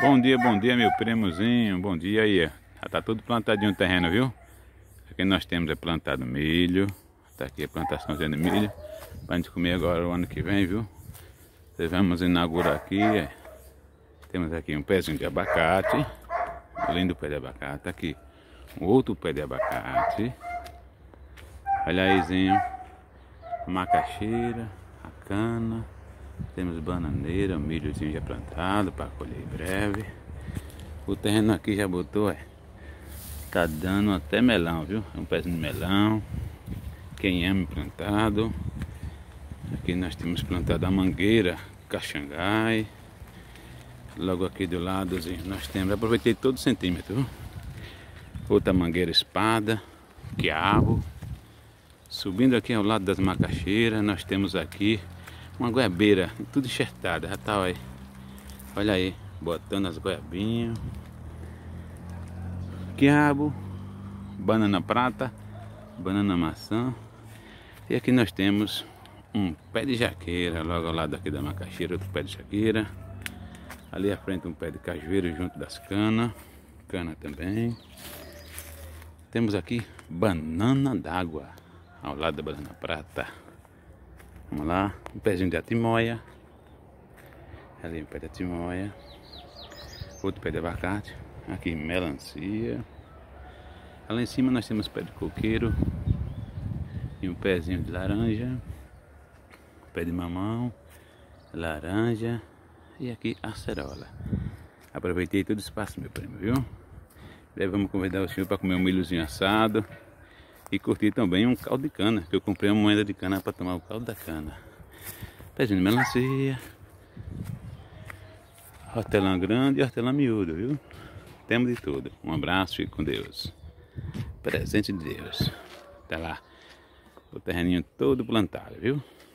Bom dia, meu primozinho. Bom dia aí. Já tá tudo plantadinho o terreno, viu? Aqui nós temos plantado milho. Tá aqui a plantaçãozinha de milho pra gente comer agora o ano que vem, viu? Nós vamos inaugurar aqui. Temos aqui um pezinho de abacate. Um lindo pé de abacate. Aqui um outro pé de abacate. Olha aí, a macaxeira, a cana. Temos bananeira, milhozinho já plantado para colher em breve. O terreno aqui já botou, tá dando até melão, viu? É um pezinho de melão. Quem ama plantado. Aqui nós temos plantado a mangueira, caxangai. Logo aqui do ladozinho nós temos, aproveitei todo centímetro, viu? Outra mangueira espada, quiabo. Subindo aqui ao lado das macaxeiras, nós temos aqui uma goiabeira, tudo enxertada, já tá, olha aí, botando as goiabinhas. Quiabo, banana prata, banana maçã. E aqui nós temos um pé de jaqueira, logo ao lado aqui da macaxeira, outro pé de jaqueira. Ali à frente um pé de cajueiro junto das canas, cana também. Temos aqui banana d'água, ao lado da banana prata. Vamos lá, um pezinho de atimóia. Ali um pé de atimóia. Outro pé de abacate. Aqui melancia. Lá em cima nós temos pé de coqueiro. E um pezinho de laranja. Pé de mamão. Laranja. E aqui acerola. Aproveitei todo o espaço, meu primo, viu? Daí vamos convidar o senhor para comer um milhozinho assado. E curtir também um caldo de cana, que eu comprei uma moeda de cana para tomar o caldo da cana. Pezinho de melancia. Hortelã grande e hortelã miúdo, viu? Temos de tudo. Um abraço, fique com Deus. Presente de Deus. Tá lá. O terreninho todo plantado, viu?